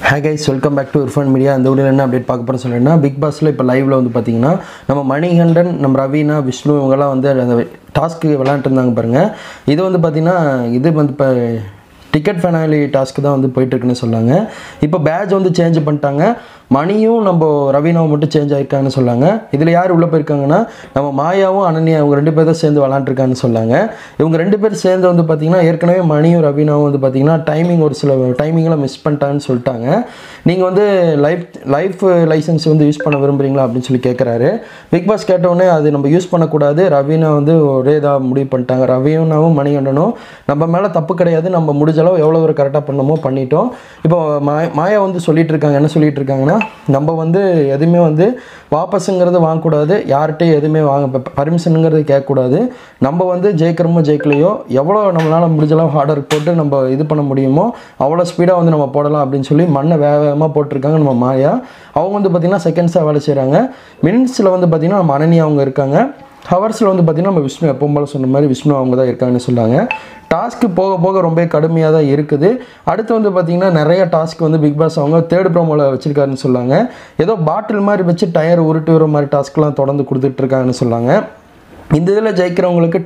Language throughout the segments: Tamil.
Hi guys, welcome back to Irfan Media. இந்த வீடியோல என்ன அப்டேட் பார்க்க போறோம் சொல்றேன்னா பிக் பாஸ்ல இப்ப லைவ்ல வந்து பாத்தீங்கன்னா நம்ம மணிகண்டன் நம்ம ரவீனா விஷ்ணு இவங்கலாம் வந்து அந்த டாஸ்க் விளையாடிட்டு இருந்தாங்க பாருங்க. இது வந்து பாத்தீங்கன்னா இது வந்து இப்ப டிக்கெட் ஃபைனலி டாஸ்க் தான் வந்து போயிட்டு இருக்குன்னு சொன்னாங்க. இப்போ பேட்ச் வந்து சேஞ்ச் பண்ணிட்டாங்க. மணியும் நம்ம ரவீனாவும் மட்டும் சேஞ்ச் ஆயிருக்காங்கன்னு சொன்னாங்க. இதில் யார் உள்ளே போயிருக்காங்கன்னா நம்ம மாயாவும் அனன்யா அவங்க ரெண்டு பேர் தான் சேர்ந்து விளாண்டுருக்காங்கன்னு சொன்னாங்க. இவங்க ரெண்டு பேர் சேர்ந்து வந்து பார்த்திங்கன்னா ஏற்கனவே மணியும் ரவீனாவும் வந்து பார்த்திங்கன்னா டைமிங் ஒரு சில டைமிங்கெலாம் மிஸ் பண்ணிட்டாங்கன்னு சொல்லிட்டாங்க. நீங்கள் வந்து லைஃப் லைசன்ஸ் வந்து யூஸ் பண்ண விரும்புகிறீங்களா அப்படின்னு சொல்லி கேட்குறாரு. பிக் பாஸ் கேட்டவுடனே அது நம்ம யூஸ் பண்ணக்கூடாது. ரவீனா வந்து ஒரே இதாக முடிவு பண்ணிட்டாங்க. ரவீனாவும் மணிகண்டனும் நம்ம மேலே தப்பு கிடையாது, நம்ம முடிஞ்ச அளவு எவ்வளோ ஒரு கரெக்டாக பண்ணமோ பண்ணிட்டோம். இப்போ மாயா வந்து சொல்லிட்டு இருக்காங்க, என்ன சொல்லிட்டு இருக்காங்கன்னா நம்ம வந்து எதுவுமே வந்து வாபஸுங்கிறது வாங்கக்கூடாது, யார்கிட்டையும் எதுவுமே பர்மிஷனுங்கிறது கேட்கக்கூடாது. நம்ம வந்து ஜெயிக்கிறோமோ ஜெயிக்கலையோ எவ்வளோ நம்மளால் முடிஞ்சளவு ஆர்டர் போட்டு நம்ம இது பண்ண முடியுமோ அவ்வளோ ஸ்பீடாக வந்து நம்ம போடலாம் அப்படின்னு சொல்லி மண்ணை வேகமாக போட்டிருக்காங்க நம்ம மாயா. அவங்க வந்து பார்த்திங்கன்னா செகண்ட்ஸாக வேலை செய்கிறாங்க. மினிட்ஸில் வந்து பார்த்திங்கன்னா நம்ம அனன்யா அவங்க இருக்காங்க. ஹவர்ஸில் வந்து பார்த்திங்கன்னா நம்ம விஷ்ணு எப்பவும் போல சொன்ன மாதிரி விஷ்ணு அவங்க தான் இருக்காங்கன்னு சொன்னாங்க. டாஸ்க்கு போக போக ரொம்ப கடுமையாக தான் இருக்குது. அடுத்து வந்து பார்த்திங்கன்னா நிறைய டாஸ்க் வந்து பிக் பாஸ் அவங்க தேர்ட் ப்ரோமோவில் வச்சுருக்காருன்னு சொன்னாங்க. ஏதோ பாட்டில் மாதிரி வச்சு டயர் உருட்டு வர மாதிரி டாஸ்க்லாம் தொடர்ந்து கொடுத்துட்ருக்காங்கன்னு சொன்னாங்க. இந்த இதில் ஜெயிக்கிறவங்களுக்கு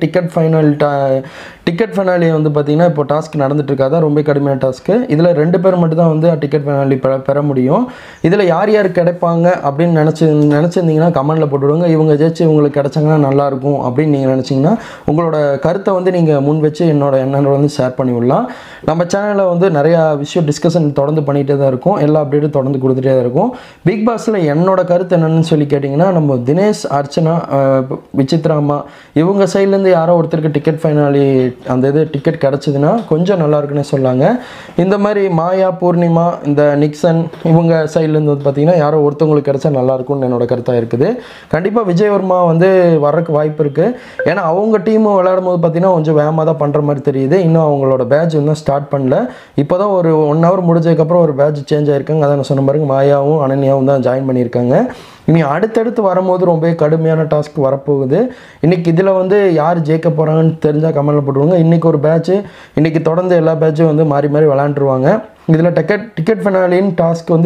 டிக்கெட் ஃபைனலி வந்து பார்த்திங்கன்னா இப்போ டாஸ்க் நடந்துட்டுருக்காது, ரொம்ப கடுமையான டாஸ்க்கு. இதில் 2 பேர் மட்டும் தான் வந்து டிக்கெட் ஃபைனலி பெற முடியும். இதில் யார் யார் கிடைப்பாங்க அப்படின்னு நினச்சிருந்தீங்கன்னா கமெண்டில் போட்டுவிடுங்க. இவங்க ஜெயிச்சு இவங்களுக்கு கிடைச்சாங்கன்னா நல்லாயிருக்கும் அப்படின்னு நீங்கள் நினச்சிங்கன்னா உங்களோட கருத்தை வந்து நீங்கள் முன் வச்சு என்னோட வந்து ஷேர் பண்ணி விடலாம். நம்ம சேனலில் வந்து நிறையா விஷயம் டிஸ்கஷன் தொடர்ந்து பண்ணிகிட்டே தான் இருக்கும், எல்லா அப்டேட்டும் தொடர்ந்து கொடுத்துட்டே தான் இருக்கும். பிக் பாஸில் என்னோட கருத்து என்னென்னு சொல்லி கேட்டிங்கன்னா நம்ம தினேஷ், அர்ச்சனா, விசித்ரா இவங்க சைட்லேருந்து யாரோ ஒருத்தருக்கு டிக்கெட் ஃபைனலி அந்த இது டிக்கெட் கிடச்சிதுன்னா கொஞ்சம் நல்லா இருக்குன்னு சொல்லாங்க. இந்த மாதிரி மாயா, பூர்ணிமா, இந்த நிக்சன் இவங்க சைட்லேருந்து வந்து பார்த்திங்கன்னா யாரோ ஒருத்தவங்களுக்கு கிடச்சா நல்லாயிருக்கும்னு என்னோட கருத்தாக இருக்குது. கண்டிப்பாக விஜயவர்மா வந்து வர்றதுக்கு வாய்ப்பு இருக்குது. ஏன்னா அவங்க டீமும் விளையாடும் போது பார்த்திங்கன்னா கொஞ்சம் வேகமாக தான் பண்ணுற மாதிரி தெரியுது. இன்னும் அவங்களோட பேட்ச் இன்னும் ஸ்டார்ட் பண்ணல. இப்போ தான் ஒரு 1 hour முடிஞ்சதுக்கப்புறம் ஒரு பேட்ச் சேஞ்ச் ஆகிருக்காங்க. அதான் நான் சொன்ன மாதிரி மாயாவும் அனன்யாவும் தான் ஜாயின் பண்ணியிருக்காங்க. இனி அடுத்தடுத்து வரும்போது ரொம்ப கடுமையான டாஸ்க் வரப்போகுது. இன்றைக்கி இதில் வந்து யார் ஜெயிக்க போகிறாங்கன்னு தெரிஞ்சால் கமெண்டில் போட்டுருவாங்க. இன்றைக்கி ஒரு பேட்ச்சு, இன்றைக்கி தொடர்ந்து எல்லா பேட்சும் வந்து மாறி மாறி விளாண்டுருவாங்க. இதில் டிக்கெட் ஃபைனலின் டாஸ்க் வந்து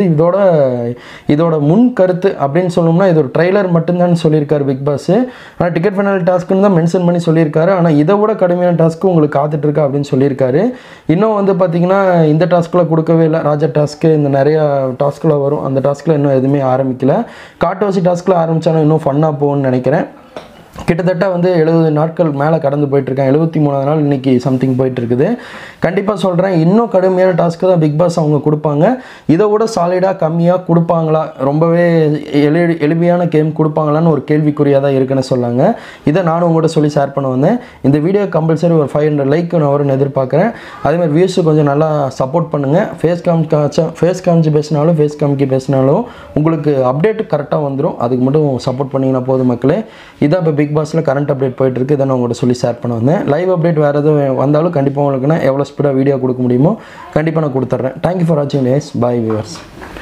இதோட முன் கருத்து அப்படின்னு சொல்லணும்னா இது ஒரு ட்ரெய்லர் மட்டும்தான் சொல்லியிருக்காரு பிக் பாஸ். ஆனால் டிக்கெட் ஃபைனல் டாஸ்க்குன்னு தான் மென்ஷன் பண்ணி சொல்லியிருக்காரு. ஆனால் இதை விட கடுமையான டாஸ்க்கு உங்களுக்கு காத்துட்ருக்கா அப்படின்னு சொல்லியிருக்காரு. இன்னும் வந்து பார்த்திங்கன்னா இந்த டாஸ்க்கில் கொடுக்கவே இல்லை. ராஜா டாஸ்க்கு இந்த நிறையா டாஸ்கில் வரும். அந்த டாஸ்கில் இன்னும் எதுவுமே ஆரம்பிக்கல. காட்டுவாசி டாஸ்கில் ஆரம்பித்தாலும் இன்னும் ஃபன்னாக போகும்னு நினைக்கிறேன். கிட்டத்தட்ட வந்து 70 நாட்கள் மேலே கடந்து போயிட்டுருக்கேன். 73வது நாள் இன்றைக்கி சம்திங் போயிட்டுருக்குது. கண்டிப்பாக சொல்கிறேன், இன்னும் கடுமையான டாஸ்க்கு தான் பிக் பாஸ் அவங்க கொடுப்பாங்க. இதை விட சாலிடாக கம்மியாக கொடுப்பாங்களா, ரொம்பவே எளிமையான கேம் கொடுப்பாங்களான்னு ஒரு கேள்விக்குறியாக தான் இருக்குன்னு சொன்னாங்க. இதை நானும் உங்கள்கிட்ட சொல்லி ஷேர் பண்ண வந்தேன். இந்த வீடியோ கம்பல்சரி ஒரு 500 லைக் நான் வரும்னு எதிர்பார்க்குறேன். அதேமாதிரி வியூஸு கொஞ்சம் நல்லா சப்போர்ட் பண்ணுங்கள். ஃபேஸ் காமிச்சு பேசினாலும் உங்களுக்கு அப்டேட் கரெக்டாக வந்துடும். அதுக்கு மட்டும் சப்போர்ட் பண்ணிங்கன்னா போதும் மக்களே. இதான் இப்போ பிக் பாஸில் கரண்ட் அப்டேட் போயிட்டு இருக்கு. இதை நான் உங்கள்கிட்ட சொல்லி ஷேர் பண்ண வந்தேன். லைவ் அப்டேட் வேறு எதுவும் வந்தாலும் கண்டிப்பாக உங்களுக்கு நான் எவ்வளோ ஸ்பீடாக வீடியோ கொடுக்க முடியுமோ கண்டிப்பாக நான் கொடுத்துட்றேன். தேங்க்யூ ஃபார் வாட்சிங். Bye viewers.